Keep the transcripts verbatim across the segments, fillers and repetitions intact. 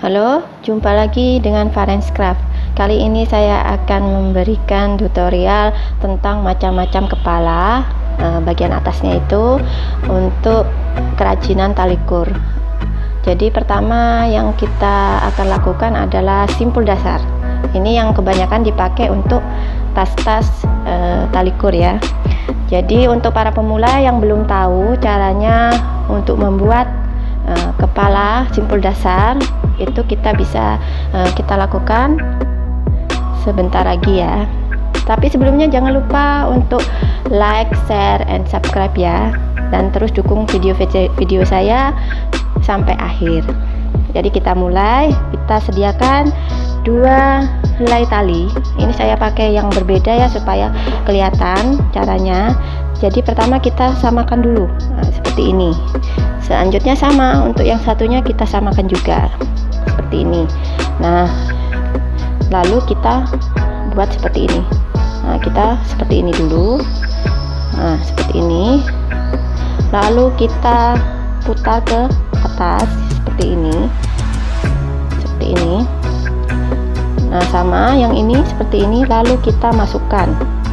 Halo, jumpa lagi dengan Farens Craft. Kali ini saya akan memberikan tutorial tentang macam-macam kepala, eh, bagian atasnya itu untuk kerajinan tali kur. Jadi pertama yang kita akan lakukan adalah simpul dasar. Ini yang kebanyakan dipakai untuk tas-tas eh, tali kur ya. Jadi untuk para pemula yang belum tahu caranya untuk membuat uh, kepala simpul dasar, itu kita bisa uh, kita lakukan sebentar lagi ya. Tapi sebelumnya jangan lupa untuk like, share, and subscribe ya, dan terus dukung video-video saya sampai akhir. Jadi kita mulai, kita sediakan dua helai tali. Ini saya pakai yang berbeda ya supaya kelihatan caranya. Jadi pertama kita samakan dulu, nah, seperti ini. Selanjutnya sama, untuk yang satunya kita samakan juga seperti ini. Nah, lalu kita buat seperti ini. Nah, kita seperti ini dulu. Nah, seperti ini. Lalu kita putar ke atas seperti ini. Seperti ini. Nah, sama yang ini seperti ini, lalu kita masukkan.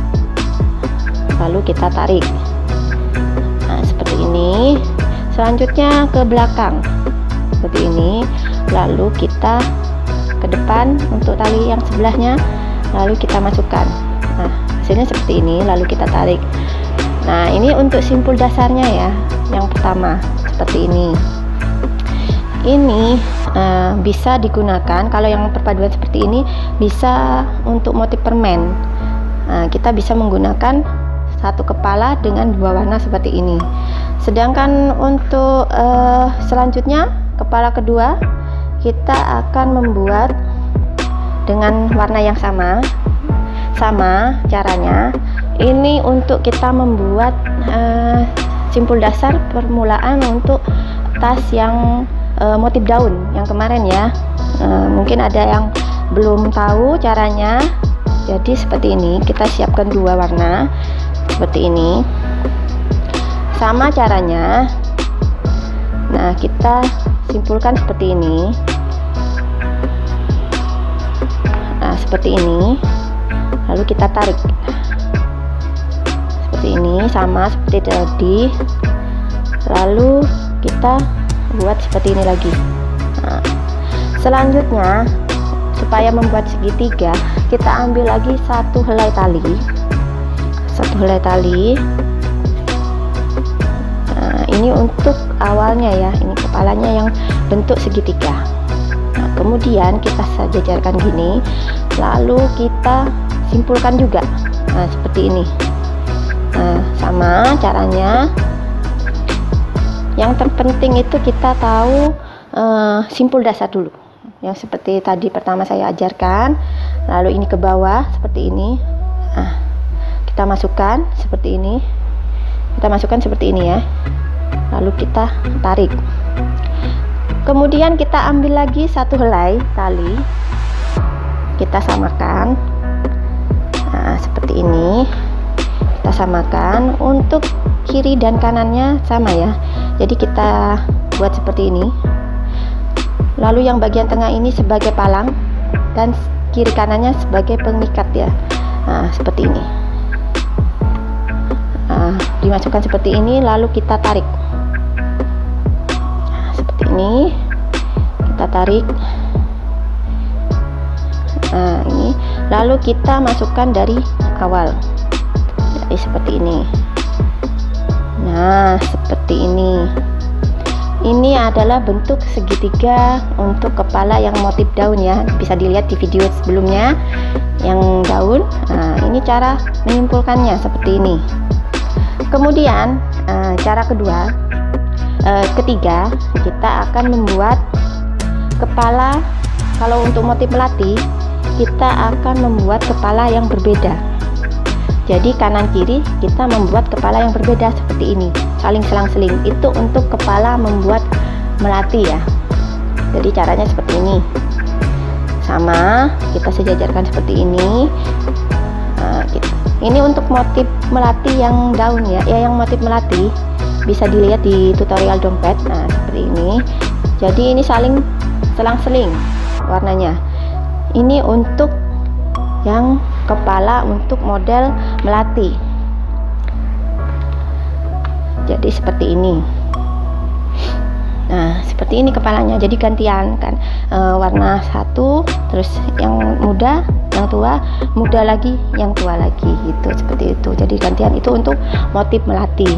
Lalu kita tarik. Nah, seperti ini. Selanjutnya ke belakang. Seperti ini. Lalu kita ke depan untuk tali yang sebelahnya, lalu kita masukkan. Nah, hasilnya seperti ini, lalu kita tarik. Nah, ini untuk simpul dasarnya ya. Yang pertama seperti ini. Ini uh, bisa digunakan kalau yang perpaduan seperti ini, bisa untuk motif permen. Nah, kita bisa menggunakan satu kepala dengan dua warna seperti ini. Sedangkan untuk uh, selanjutnya kepala kedua, kita akan membuat dengan warna yang sama. Sama caranya. Ini untuk kita membuat uh, simpul dasar permulaan untuk tas yang uh, motif daun yang kemarin ya. Uh, mungkin ada yang belum tahu caranya. Jadi seperti ini, kita siapkan dua warna seperti ini. Sama caranya. Nah, kita simpulkan seperti ini. Nah, seperti ini. Lalu kita tarik seperti ini, sama seperti tadi. Lalu kita buat seperti ini lagi. Nah, selanjutnya supaya membuat segitiga, kita ambil lagi satu helai tali. Satu helai tali. Nah, ini untuk awalnya ya, ini kepalanya yang bentuk segitiga. Nah, kemudian kita jajarkan gini, lalu kita simpulkan juga. Nah, seperti ini. Nah, sama caranya. Yang terpenting itu kita tahu uh, simpul dasar dulu, yang seperti tadi pertama saya ajarkan. Lalu ini ke bawah seperti ini. Nah, kita masukkan seperti ini. Kita masukkan seperti ini ya. Lalu kita tarik. Kemudian kita ambil lagi satu helai tali. Kita samakan. Nah, seperti ini. Kita samakan. Untuk kiri dan kanannya sama ya. Jadi kita buat seperti ini. Lalu yang bagian tengah ini sebagai palang, dan kiri kanannya sebagai pengikat ya. Nah, seperti ini. Nah, dimasukkan seperti ini, lalu kita tarik. Nah, seperti ini. Kita tarik. Nah, ini. Lalu kita masukkan dari awal. Jadi seperti ini. Nah, seperti ini. Ini adalah bentuk segitiga untuk kepala yang motif daun ya. Bisa dilihat di video sebelumnya yang daun. Nah, ini cara menyimpulkannya seperti ini. Kemudian uh, cara kedua, uh, ketiga, kita akan membuat kepala. Kalau untuk motif melati, kita akan membuat kepala yang berbeda. Jadi kanan kiri kita membuat kepala yang berbeda seperti ini, saling selang-seling. Itu untuk kepala membuat melati ya. Jadi caranya seperti ini. Sama, kita sejajarkan seperti ini. Nah, gitu. Ini untuk motif melati yang daun ya, ya yang motif melati bisa dilihat di tutorial dompet. Nah, seperti ini. Jadi ini saling selang-seling warnanya. Ini untuk yang kepala untuk model melati. Jadi seperti ini. Nah, seperti ini kepalanya. Jadi gantian kan, e, warna satu, terus yang muda, yang tua, muda lagi, yang tua lagi, gitu. Seperti itu. Jadi gantian, itu untuk motif melati.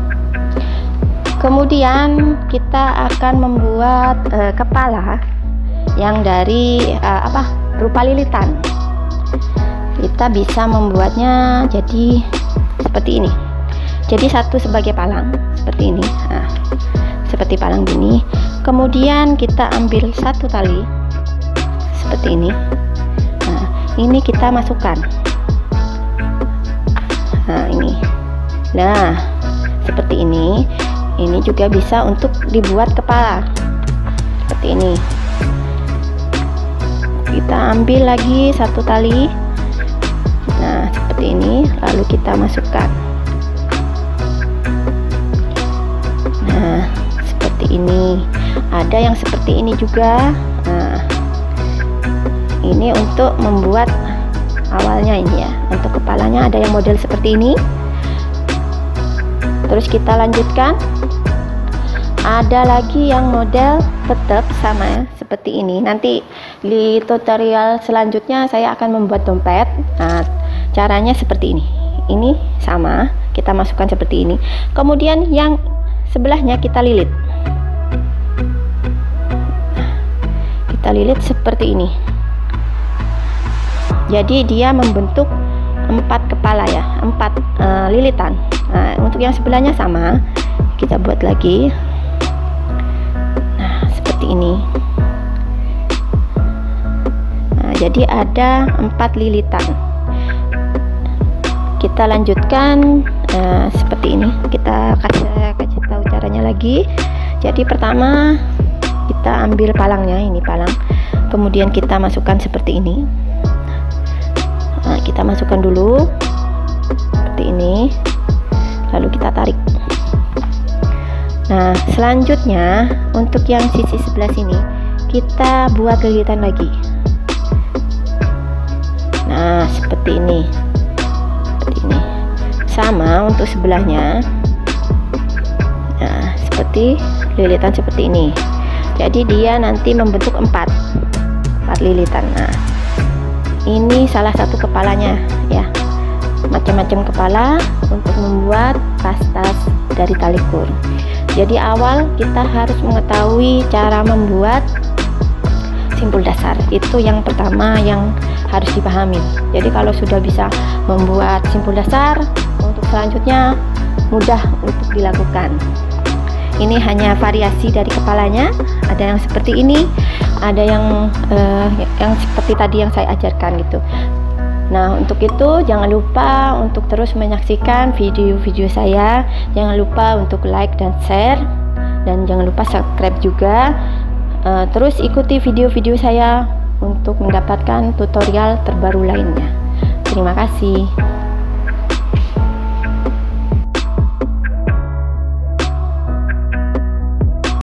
Kemudian kita akan membuat e, kepala yang dari e, apa? Berupa lilitan. Kita bisa membuatnya jadi seperti ini. Jadi satu sebagai palang seperti ini. Nah, seperti palang gini. Kemudian kita ambil satu tali seperti ini. Nah, ini kita masukkan. Nah, ini. Nah, seperti ini. Ini juga bisa untuk dibuat kepala. Seperti ini. Kita ambil lagi satu tali. Nah, seperti ini, lalu kita masukkan. Nah, seperti ini. Ada yang seperti ini juga. Nah, ini untuk membuat awalnya ini ya. Untuk kepalanya ada yang model seperti ini. Terus kita lanjutkan. Ada lagi yang model tetap sama ya, seperti ini. Nanti di tutorial selanjutnya saya akan membuat dompet. Nah, caranya seperti ini. Ini sama, kita masukkan seperti ini. Kemudian yang sebelahnya kita lilit. Kita lilit seperti ini. Jadi dia membentuk empat kepala ya, empat uh, lilitan. Nah, untuk yang sebelahnya sama, kita buat lagi. Nah, seperti ini. Nah, jadi ada empat lilitan. Kita lanjutkan uh, seperti ini. Kita kasih kasih tahu caranya lagi. Jadi pertama kita ambil palangnya, ini palang. Kemudian kita masukkan seperti ini. Nah, kita masukkan dulu seperti ini. Lalu kita tarik. Nah, selanjutnya untuk yang sisi sebelah sini kita buat lilitan lagi. Nah, seperti ini. Ini sama untuk sebelahnya. Nah, seperti lilitan seperti ini. Jadi dia nanti membentuk empat empat lilitan. Nah, ini salah satu kepalanya ya, macam-macam kepala untuk membuat tas-tas dari tali kur. Jadi awal kita harus mengetahui cara membuat simpul dasar. Itu yang pertama yang harus dipahami. Jadi kalau sudah bisa membuat simpul dasar, untuk selanjutnya mudah untuk dilakukan. Ini hanya variasi dari kepalanya. Ada yang seperti ini, ada yang uh, yang seperti tadi yang saya ajarkan gitu. Nah, untuk itu jangan lupa untuk terus menyaksikan video-video saya. Jangan lupa untuk like dan share, dan jangan lupa subscribe juga. Uh, terus ikuti video-video saya untuk mendapatkan tutorial terbaru lainnya. Terima kasih.